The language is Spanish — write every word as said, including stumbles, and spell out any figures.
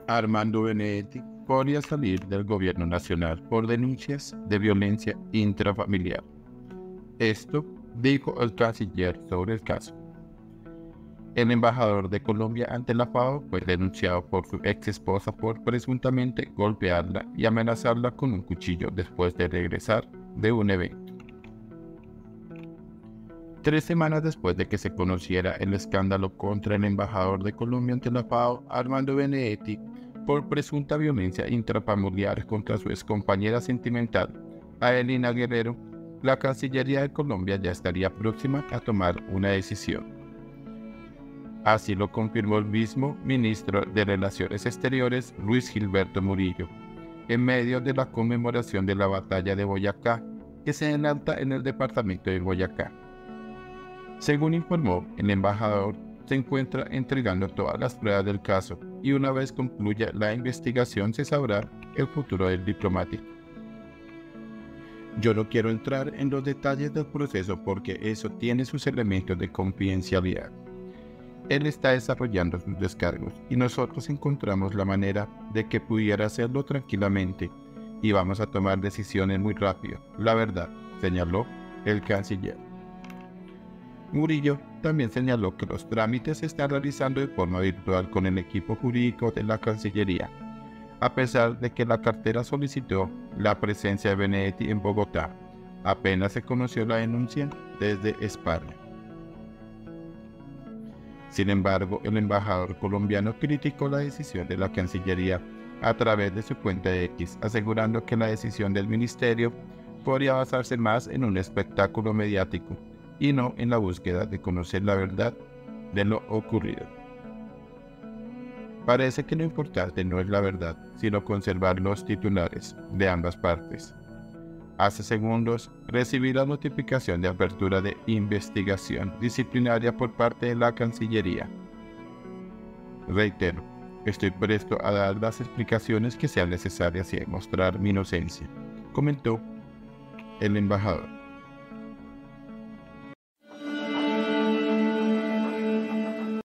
Armando Benedetti podría salir del gobierno nacional por denuncias de violencia intrafamiliar. Esto dijo el canciller sobre el caso. El embajador de Colombia ante la FAO fue denunciado por su ex esposa por presuntamente golpearla y amenazarla con un cuchillo después de regresar de un evento. Tres semanas después de que se conociera el escándalo contra el embajador de Colombia ante la FAO, Armando Benedetti, por presunta violencia intrafamiliar contra su excompañera sentimental, Adelina Guerrero, la Cancillería de Colombia ya estaría próxima a tomar una decisión. Así lo confirmó el mismo ministro de Relaciones Exteriores, Luis Gilberto Murillo, en medio de la conmemoración de la batalla de Boyacá, que se adelanta en el departamento de Boyacá. Según informó, el embajador se encuentra entregando todas las pruebas del caso y una vez concluya la investigación se sabrá el futuro del diplomático. Yo no quiero entrar en los detalles del proceso porque eso tiene sus elementos de confidencialidad. Él está desarrollando sus descargos y nosotros encontramos la manera de que pudiera hacerlo tranquilamente y vamos a tomar decisiones muy rápido, la verdad, señaló el canciller. Murillo también señaló que los trámites se están realizando de forma virtual con el equipo jurídico de la Cancillería, a pesar de que la cartera solicitó la presencia de Benedetti en Bogotá. Apenas se conoció la denuncia desde España. Sin embargo, el embajador colombiano criticó la decisión de la Cancillería a través de su cuenta de X, asegurando que la decisión del ministerio podría basarse más en un espectáculo mediático y no en la búsqueda de conocer la verdad de lo ocurrido. Parece que lo importante no es la verdad, sino conservar los titulares de ambas partes. Hace segundos recibí la notificación de apertura de investigación disciplinaria por parte de la Cancillería. Reitero, estoy presto a dar las explicaciones que sean necesarias y a demostrar mi inocencia, comentó el embajador.